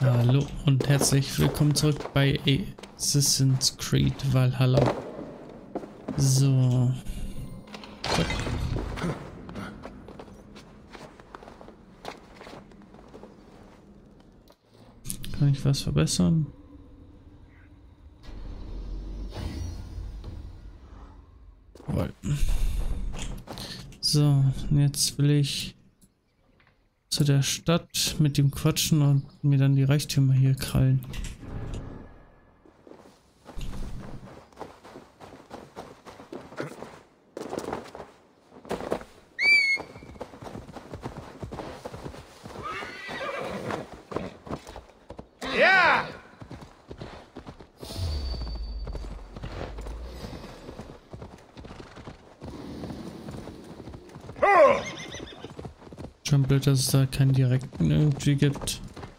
Hallo und herzlich willkommen zurück bei Assassin's Creed Valhalla. So. Zack. Kann ich was verbessern? Jawohl. So, und jetzt will ich zu der Stadt mit dem quatschen und mir dann die Reichtümer hier krallen. Ja! Schon blöd, dass es da keinen direkten irgendwie gibt.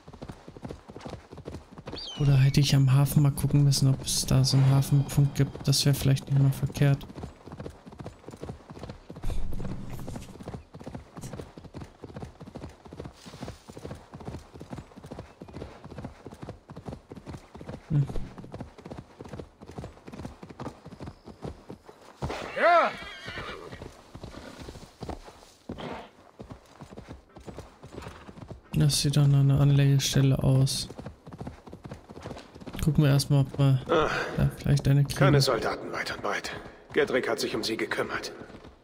Oder hätte ich am Hafen mal gucken müssen, ob es da so einen Hafenpunkt gibt. Das wäre vielleicht nicht mal verkehrt. Ja! Das sieht dann eine Anlegestelle aus. Gucken wir erstmal, ob wir da vielleicht eine kriegen. Keine Soldaten weit und breit. Gedrick hat sich um sie gekümmert.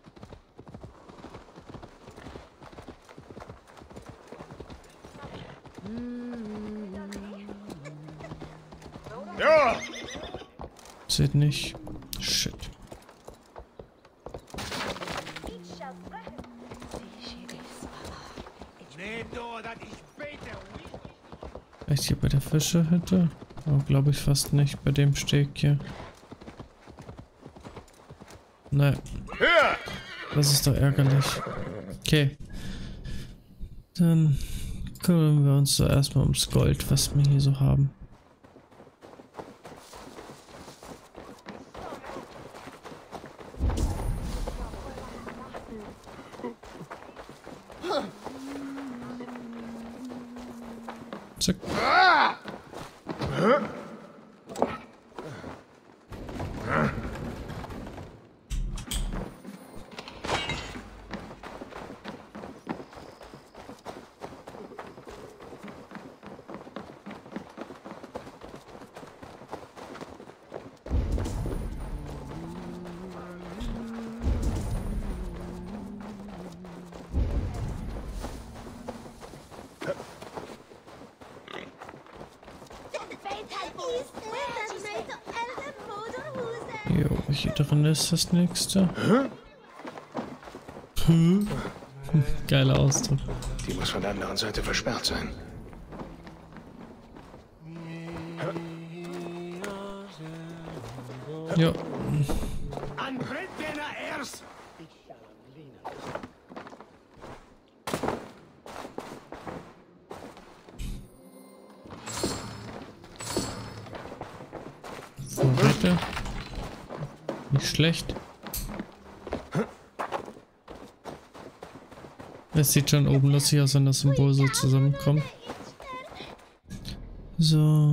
Ja! Sieht nicht. Shit. Vielleicht hier bei der Fischehütte? Aber glaube ich fast nicht bei dem Steg hier. Nein. Ja! Das ist doch ärgerlich. Okay. Dann kümmern wir uns so erstmal ums Gold, was wir hier so haben. Zack. Jo, hier drin ist das nächste. Geiler Ausdruck. Die muss von der anderen Seite versperrt sein. Jo. Vorräte. Nicht schlecht. Es sieht schon oben lustig aus, wenn das Symbol so zusammenkommt. So.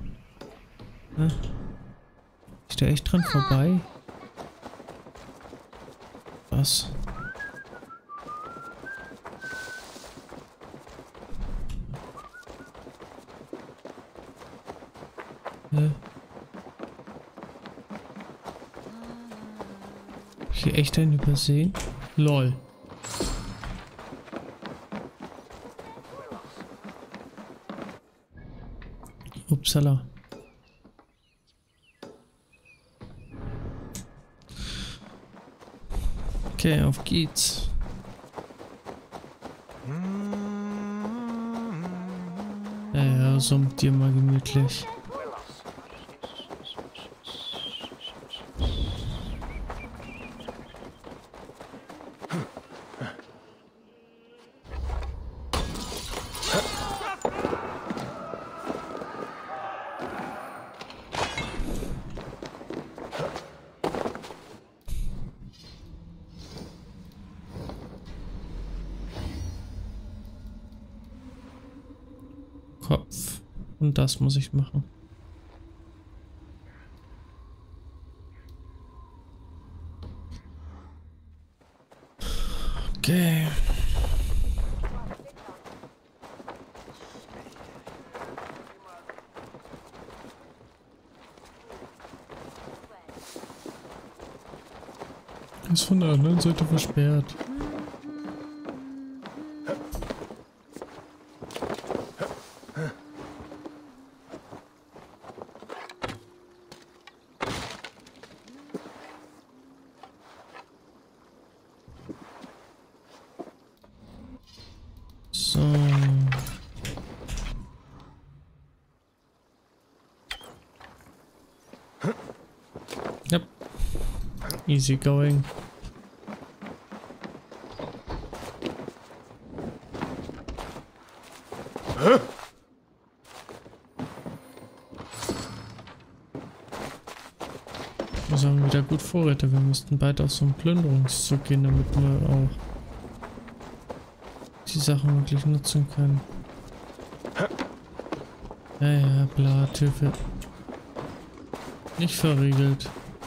Ist der echt dran vorbei? Was? Hier echt einen übersehen? Lol. Upsala. Okay, auf geht's. Ja, summt dir mal gemütlich. Kopf. Und das muss ich machen. Okay. Ist von der anderen Seite versperrt. So. Yep. Easy going. Wir haben wieder gut Vorräte. Wir müssten bald auf so einen Plünderungszug gehen, damit wir auch die Sachen wirklich nutzen können. Ja, bla, Tür wird nicht verriegelt.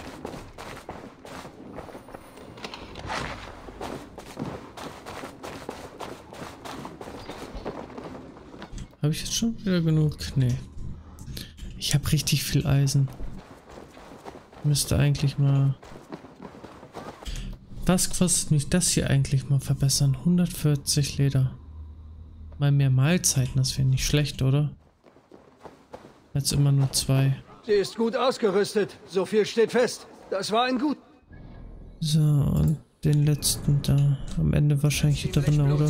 Habe ich jetzt schon wieder genug? Nee. Ich habe richtig viel Eisen. Müsste eigentlich mal... Was kostet mich das hier eigentlich mal verbessern? 140 Leder. Mal mehr Mahlzeiten, das wäre nicht schlecht, oder? Jetzt immer nur 2. Sie ist gut ausgerüstet. So viel steht fest. Das war ein gut... So, und den letzten da. Am Ende wahrscheinlich hier drin, oder?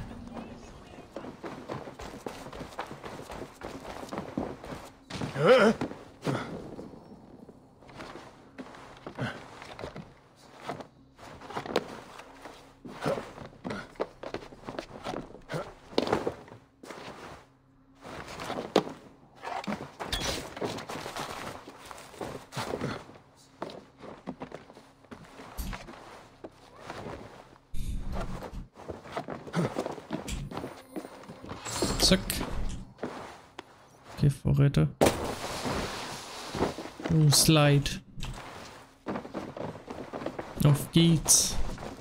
Zack. Okay, Vorräte. Oh, Slide. Auf geht's.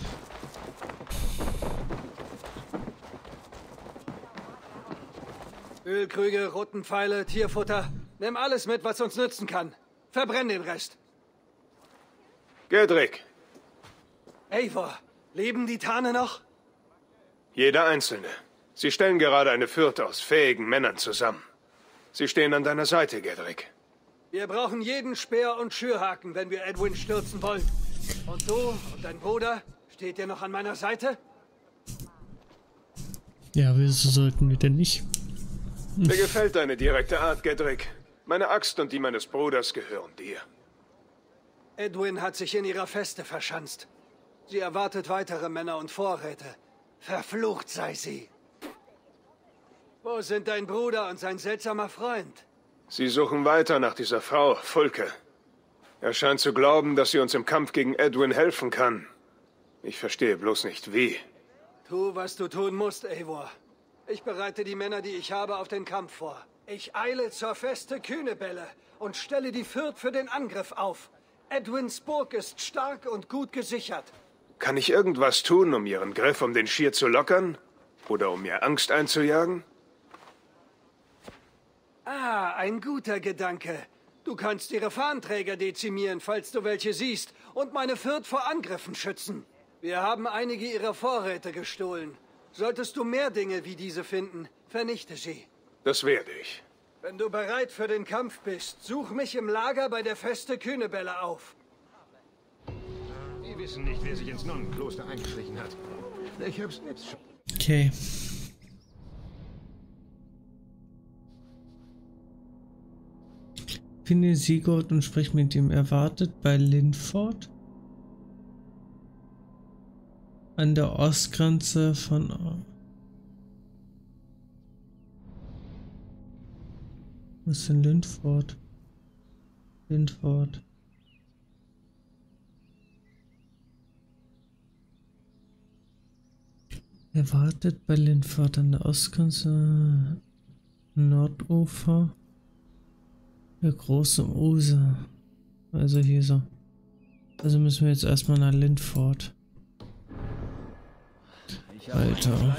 Ölkrüge, roten Pfeile, Tierfutter. Nimm alles mit, was uns nützen kann. Verbrenn den Rest. Gedrick, Eivor, leben die Tane noch? jeder Einzelne. Sie stellen gerade eine Fürth aus fähigen Männern zusammen. Sie stehen an deiner Seite, Gedrick. Wir brauchen jeden Speer und Schürhaken, wenn wir Edwin stürzen wollen. Und du und dein Bruder, steht ihr noch an meiner Seite? Ja, wieso sollten wir denn nicht? Mir gefällt deine direkte Art, Gedrick. Meine Axt und die meines Bruders gehören dir. Edwin hat sich in ihrer Feste verschanzt. Sie erwartet weitere Männer und Vorräte. Verflucht sei sie. Wo sind dein Bruder und sein seltsamer Freund? Sie suchen weiter nach dieser Frau, Fulke. Er scheint zu glauben, dass sie uns im Kampf gegen Edwin helfen kann. Ich verstehe bloß nicht, wie. Tu, was du tun musst, Eivor. Ich bereite die Männer, die ich habe, auf den Kampf vor. Ich eile zur Feste Kühnebälle und stelle die Fürth für den Angriff auf. Edwins Burg ist stark und gut gesichert. Kann ich irgendwas tun, um ihren Griff um den Schirr zu lockern? Oder um ihr Angst einzujagen? Ah, ein guter Gedanke. Du kannst ihre Fahnenträger dezimieren, falls du welche siehst, und meine Fürth vor Angriffen schützen. Wir haben einige ihrer Vorräte gestohlen. Solltest du mehr Dinge wie diese finden, vernichte sie. Das werde ich. Wenn du bereit für den Kampf bist, such mich im Lager bei der Feste Kühnebälle auf. Die wissen nicht, wer sich ins Nonnenkloster eingeschlichen hat. Ich hab's jetzt schon. Okay. Finde Sigurd und sprich mit ihm. Erwartet bei Linford an der Ostgrenze von... Was ist denn Linford? Linford. Erwartet bei Linford an der Ostgrenze... Nordufer der großen User. Also hier so. Also müssen wir jetzt erstmal nach Lindford. Alter.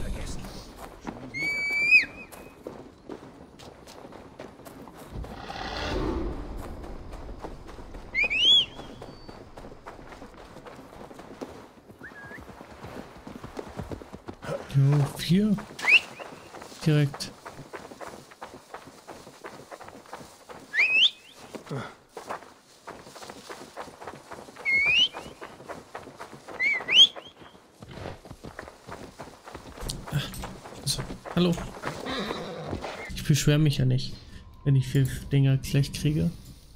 Jo, 4. Direkt. So, hallo. Ich beschwere mich ja nicht, wenn ich 4 Dinger gleich kriege.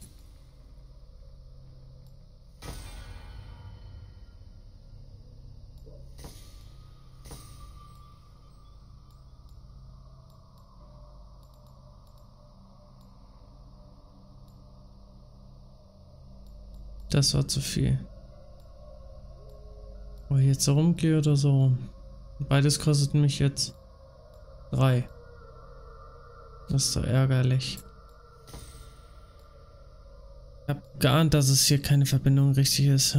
Das war zu viel. Ob ich jetzt so rumgehe oder so rum. Beides kostet mich jetzt 3. Das ist so ärgerlich. Ich hab geahnt, dass es hier keine Verbindung richtig ist.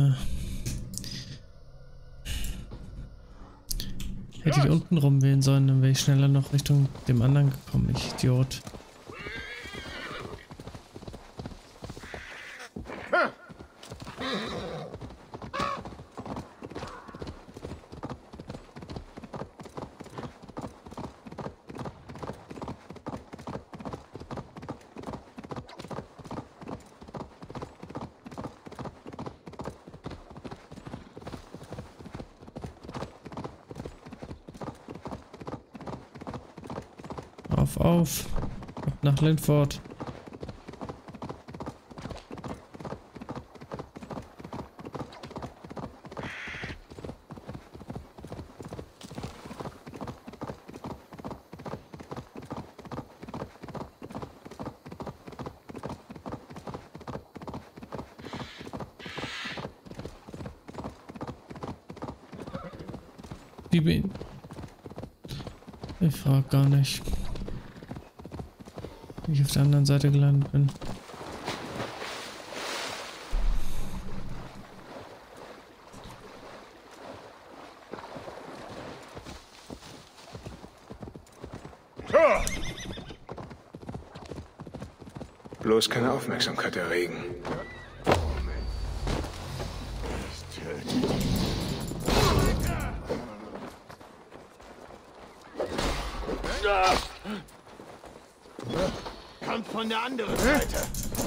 Hätte ich unten rumwählen sollen, dann wäre ich schneller noch Richtung dem anderen gekommen, ich Idiot. Auf. Ab nach Lindford. Ich frag gar nicht, wie ich auf der anderen Seite gelandet bin. Bloß keine Aufmerksamkeit erregen. Kommt von der anderen Seite.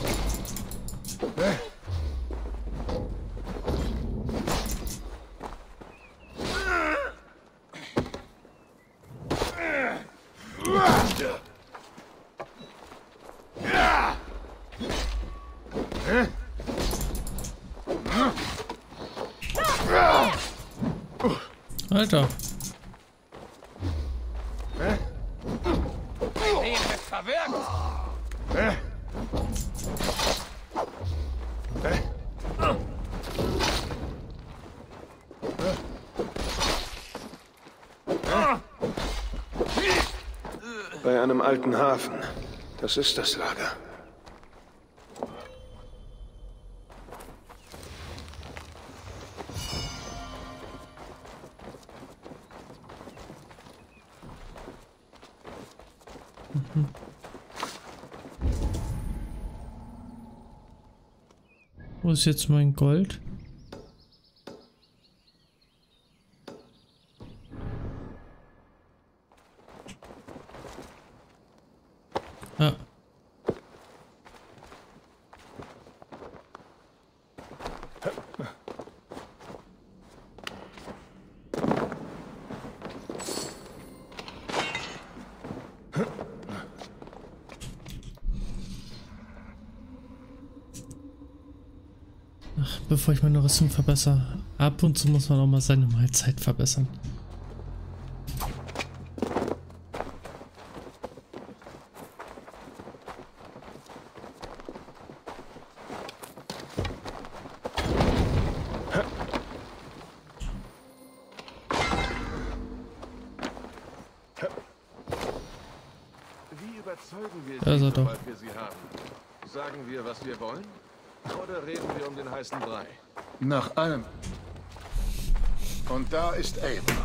Alter. Bei einem alten Hafen. Das ist das Lager. Wo ist jetzt mein Gold? Ah. Ach, bevor ich meine Rüstung verbessere. Ab und zu muss man auch mal seine Mahlzeit verbessern. Überzeugen wir Da ist sie, er doch. sobald wir sie haben. Sagen wir, was wir wollen? Oder reden wir um den heißen Brei? Nach allem. Und da ist Eivor.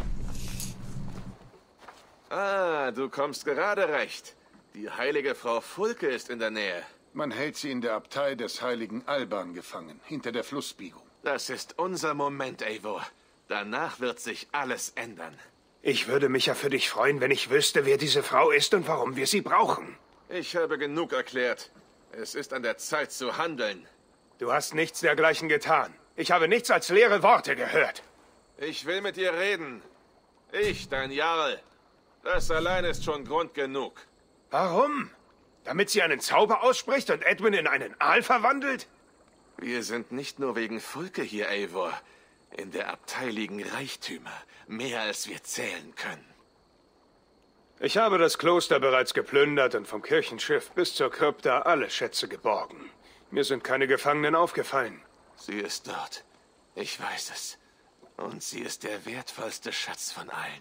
Ah, du kommst gerade recht. Die heilige Frau Fulke ist in der Nähe. Man hält sie in der Abtei des heiligen Alban gefangen, hinter der Flussbiegung. Das ist unser Moment, Eivor. Danach wird sich alles ändern. Ich würde mich ja für dich freuen, wenn ich wüsste, wer diese Frau ist und warum wir sie brauchen. Ich habe genug erklärt. Es ist an der Zeit zu handeln. Du hast nichts dergleichen getan. Ich habe nichts als leere Worte gehört. Ich will mit dir reden. Ich, dein Jarl. Das allein ist schon Grund genug. Warum? Damit sie einen Zauber ausspricht und Edwin in einen Aal verwandelt? Wir sind nicht nur wegen Fulke hier, Eivor. In der Abtei liegen Reichtümer. Mehr als wir zählen können. Ich habe das Kloster bereits geplündert und vom Kirchenschiff bis zur Krypta alle Schätze geborgen. Mir sind keine Gefangenen aufgefallen. Sie ist dort. Ich weiß es. Und sie ist der wertvollste Schatz von allen.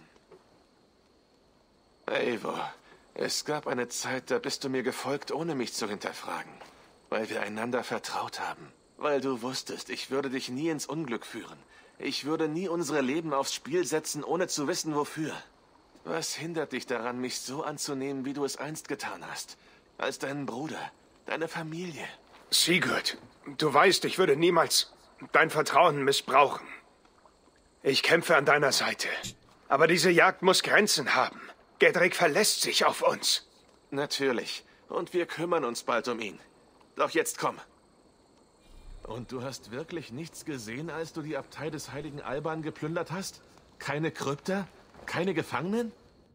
Eivor, es gab eine Zeit, da bist du mir gefolgt, ohne mich zu hinterfragen. Weil wir einander vertraut haben. Weil du wusstest, ich würde dich nie ins Unglück führen. Ich würde nie unsere Leben aufs Spiel setzen, ohne zu wissen, wofür. Was hindert dich daran, mich so anzunehmen, wie du es einst getan hast? Als deinen Bruder, deine Familie. Sigurd, du weißt, ich würde niemals dein Vertrauen missbrauchen. Ich kämpfe an deiner Seite. Aber diese Jagd muss Grenzen haben. Gedrick verlässt sich auf uns. Natürlich. Und wir kümmern uns bald um ihn. Doch jetzt komm. Und du hast wirklich nichts gesehen, als du die Abtei des heiligen Alban geplündert hast? Keine Krypta? Keine Gefangenen?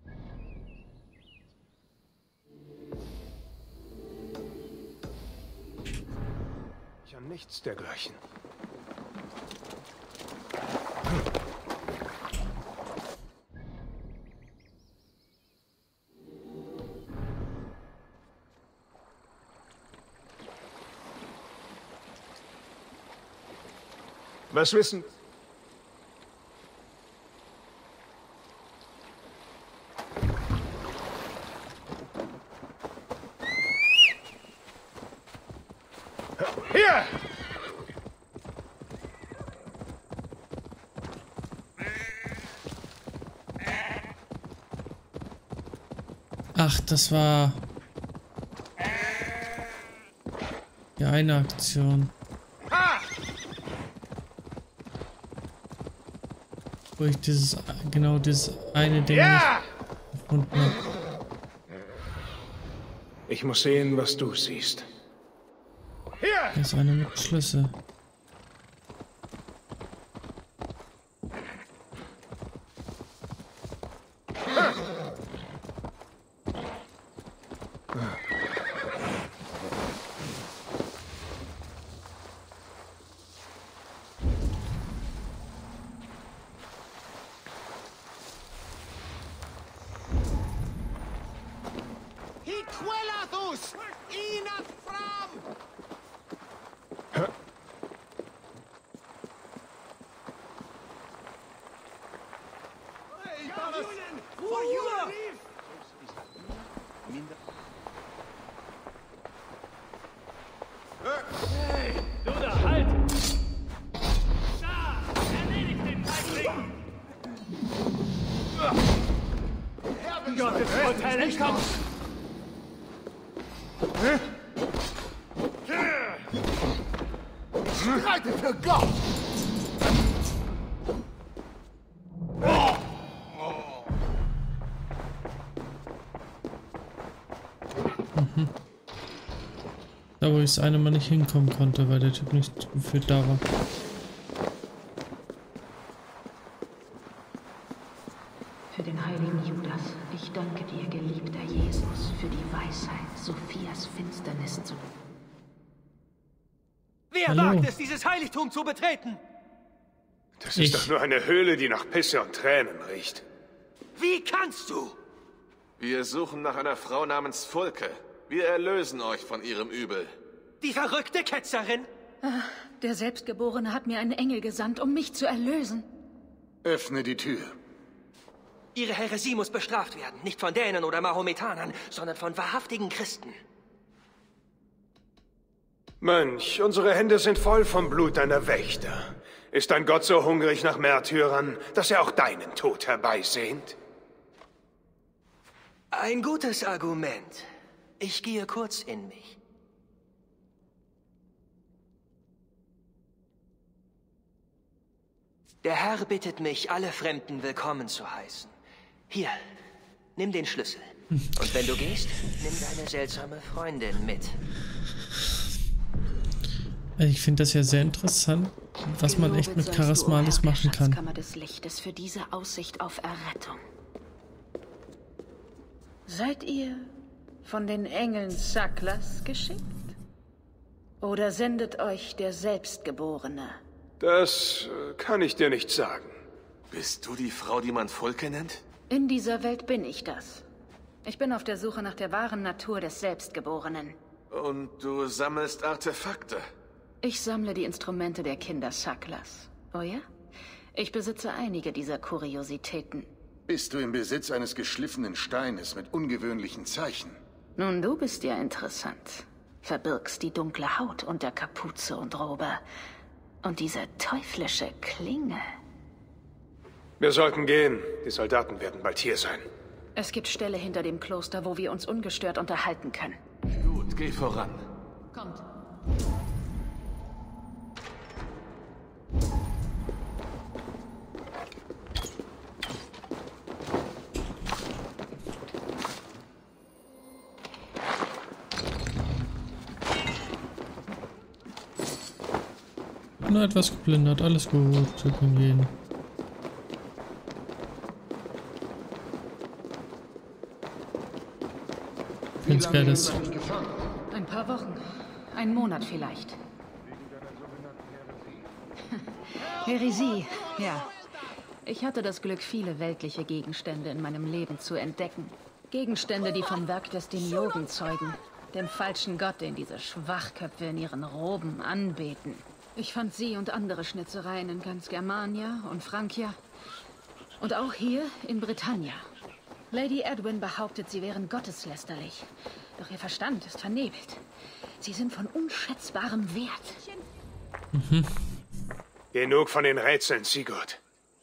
Ja, nichts dergleichen. Was wissen? Hier! Ach, das war die eine Aktion. Wo ich dieses eine Ding Ja! nicht gefunden habe. Ich muss sehen, was du siehst. Hier! Das ist eine mit Schlüssel. Du da, halt! Da! Erledigt den Feigling! Gottes Hotel entkommt! Streitet für Gott! Da wo ich das eine Mal nicht hinkommen konnte, weil der Typ nicht gefühlt da war. Für den heiligen Judas, ich danke dir, geliebter Jesus, für die Weisheit, Sophias Finsternis zu... Wer Hallo. wagt es, dieses Heiligtum zu betreten? Das ist Ich. doch nur eine Höhle, die nach Pisse und Tränen riecht. Wie kannst du? Wir suchen nach einer Frau namens Fulke. Wir erlösen euch von ihrem Übel. Die verrückte Ketzerin? Der Selbstgeborene hat mir einen Engel gesandt, um mich zu erlösen. Öffne die Tür. Ihre Häresie muss bestraft werden. Nicht von Dänen oder Mahometanern, sondern von wahrhaftigen Christen. Mönch, unsere Hände sind voll vom Blut deiner Wächter. Ist dein Gott so hungrig nach Märtyrern, dass er auch deinen Tod herbeisehnt? Ein gutes Argument. Ich gehe kurz in mich. Der Herr bittet mich, alle Fremden willkommen zu heißen. Hier, nimm den Schlüssel. Und wenn du gehst, nimm deine seltsame Freundin mit. Ich finde das ja sehr interessant, was man echt mit Charisma alles machen kann. Schatzkammer des Lichtes für diese Aussicht auf Errettung. Seid ihr von den Engeln Saklas geschickt? Oder sendet euch der Selbstgeborene? Das kann ich dir nicht sagen. Bist du die Frau, die man Fulke nennt? In dieser Welt bin ich das. Ich bin auf der Suche nach der wahren Natur des Selbstgeborenen. Und du sammelst Artefakte? Ich sammle die Instrumente der Kinder Saklas. Oh ja? Ich besitze einige dieser Kuriositäten. Bist du im Besitz eines geschliffenen Steines mit ungewöhnlichen Zeichen? Nun, du bist ja interessant. Verbirgst die dunkle Haut unter Kapuze und Robe. Und diese teuflische Klinge. Wir sollten gehen. Die Soldaten werden bald hier sein. Es gibt Ställe hinter dem Kloster, wo wir uns ungestört unterhalten können. Gut, geh voran. Kommt. Nur etwas geplündert, alles gut, wir können gehen. Ganz geil ist. Ein paar Wochen. Ein Monat vielleicht. Häresie, ja. Ich hatte das Glück, viele weltliche Gegenstände in meinem Leben zu entdecken. Gegenstände, die vom Werk des Demiogen zeugen. Dem falschen Gott, den diese Schwachköpfe in ihren Roben anbeten. Ich fand sie und andere Schnitzereien in ganz Germania und Francia. Und auch hier in Britannia. Lady Edwin behauptet, sie wären gotteslästerlich. Doch ihr Verstand ist vernebelt. Sie sind von unschätzbarem Wert. Genug von den Rätseln, Sigurd.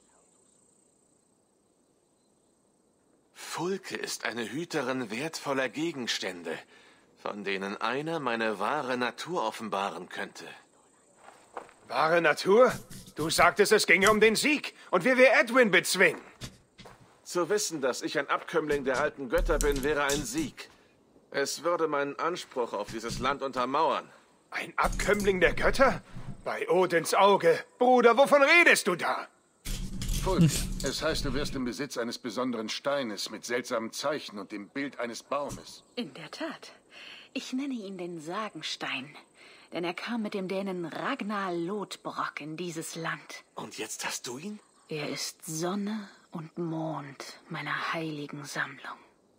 Fulke ist eine Hüterin wertvoller Gegenstände, von denen einer meine wahre Natur offenbaren könnte. Wahre Natur? Du sagtest, es ginge um den Sieg und wie wir Edwin bezwingen. Zu wissen, dass ich ein Abkömmling der alten Götter bin, wäre ein Sieg. Es würde meinen Anspruch auf dieses Land untermauern. Ein Abkömmling der Götter? Bei Odins Auge. Bruder, wovon redest du da? Fulke, es heißt, du wirst im Besitz eines besonderen Steines mit seltsamen Zeichen und dem Bild eines Baumes. In der Tat. Ich nenne ihn den Sagenstein. Denn er kam mit dem Dänen Ragnar Lodbrok in dieses Land. Und jetzt hast du ihn? Er ist Sonne und Mond meiner heiligen Sammlung.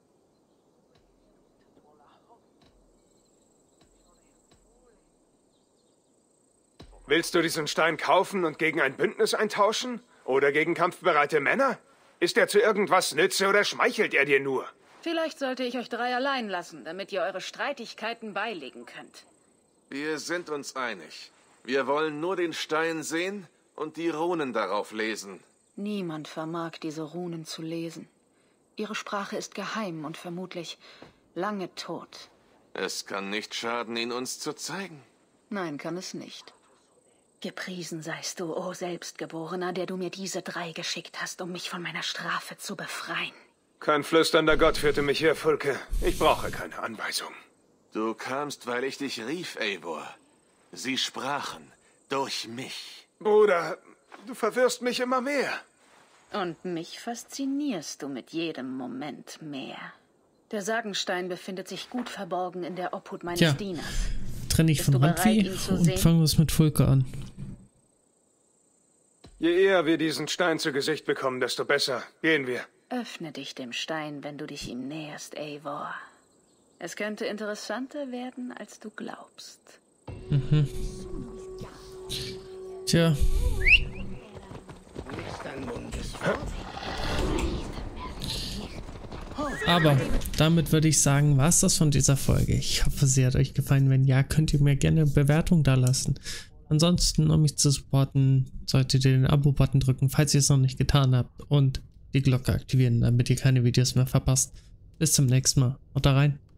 Willst du diesen Stein kaufen und gegen ein Bündnis eintauschen? Oder gegen kampfbereite Männer? Ist er zu irgendwas Nütze oder schmeichelt er dir nur? Vielleicht sollte ich euch 3 allein lassen, damit ihr eure Streitigkeiten beilegen könnt. Wir sind uns einig. Wir wollen nur den Stein sehen und die Runen darauf lesen. Niemand vermag diese Runen zu lesen. Ihre Sprache ist geheim und vermutlich lange tot. Es kann nicht schaden, ihn uns zu zeigen. Nein, kann es nicht. Gepriesen seist du, o Selbstgeborener, der du mir diese 3 geschickt hast, um mich von meiner Strafe zu befreien. Kein flüsternder Gott führte mich hier, Fulke. Ich brauche keine Anweisung. Du kamst, weil ich dich rief, Eivor. Sie sprachen durch mich. Bruder, du verwirrst mich immer mehr. Und mich faszinierst du mit jedem Moment mehr. Der Sagenstein befindet sich gut verborgen in der Obhut meines Dieners. Trenne ich von Handvieh und fangen wir es mit Fulke an. Je eher wir diesen Stein zu Gesicht bekommen, desto besser. Gehen wir. Öffne dich dem Stein, wenn du dich ihm näherst, Eivor. Es könnte interessanter werden, als du glaubst. Tja. Aber damit würde ich sagen, war es das von dieser Folge. Ich hoffe, sie hat euch gefallen. Wenn ja, könnt ihr mir gerne eine Bewertung da lassen. Ansonsten, um mich zu supporten, solltet ihr den Abo-Button drücken, falls ihr es noch nicht getan habt. Und die Glocke aktivieren, damit ihr keine Videos mehr verpasst. Bis zum nächsten Mal. Haut da rein.